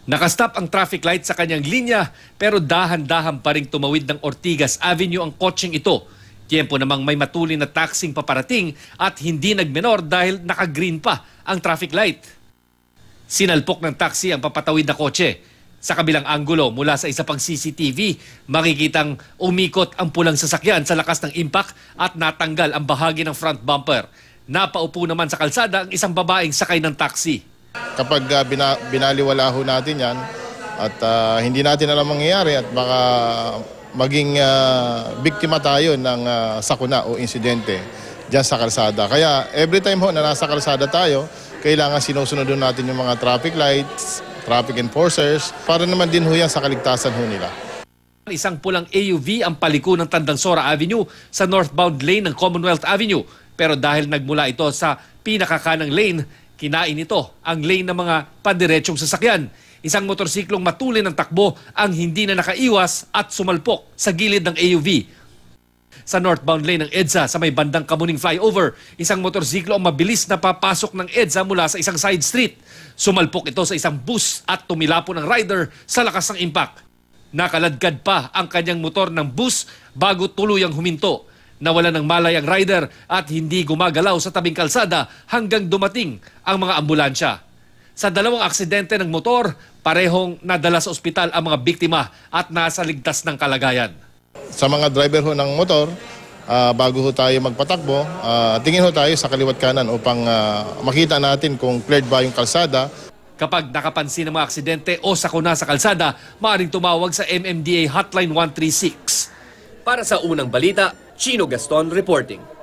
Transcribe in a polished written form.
Nakastop ang traffic light sa kanyang linya pero dahan-dahan pa ring tumawid ng Ortigas Avenue ang kotseng ito. Tiempo namang may matulin na taxing paparating at hindi nagmenor dahil naka-green pa ang traffic light. Sinalpok ng taxi ang papatawid na kotse. Sa kabilang anggulo mula sa isa pang CCTV, makikitang umikot ang pulang sasakyan sa lakas ng impact at natanggal ang bahagi ng front bumper. Napaupo naman sa kalsada ang isang babaeng sakay ng taxi. Kapag binaliwala ho natin yan at hindi natin alam mangyayari at baka maging biktima tayo ng sakuna o insidente dyan sa kalsada. Kaya every time ho na nasa kalsada tayo, kailangan sinusunod natin yung mga traffic lights, traffic enforcers, para naman din ho yan sa kaligtasan ho nila. Isang pulang AUV ang paliko ng Tandansora Avenue sa northbound lane ng Commonwealth Avenue. Pero dahil nagmula ito sa pinakakanang lane, kinain ito ang lane ng mga padiretsyong sasakyan. Isang motorsiklong matulin ng takbo ang hindi na nakaiwas at sumalpok sa gilid ng AUV. Sa northbound lane ng EDSA sa may bandang Kamuning flyover, isang motorsiklo ang mabilis na papasok ng EDSA mula sa isang side street. Sumalpok ito sa isang bus at tumilapo ng rider sa lakas ng impact. Nakaladkad pa ang kanyang motor ng bus bago tuluyang huminto. Nawala ng malay ang rider at hindi gumagalaw sa tabing kalsada hanggang dumating ang mga ambulansya. Sa dalawang aksidente ng motor, parehong nadala sa ospital ang mga biktima at nasa ligtas ng kalagayan. Sa mga driver ho ng motor, bago ho tayo magpatakbo, tingin ho tayo sa kaliwat kanan upang makita natin kung cleared ba yung kalsada. Kapag nakapansin ng mga aksidente o sakuna sa kalsada, maaaring tumawag sa MMDA Hotline 136. Para sa unang balita, Chino Gaston reporting.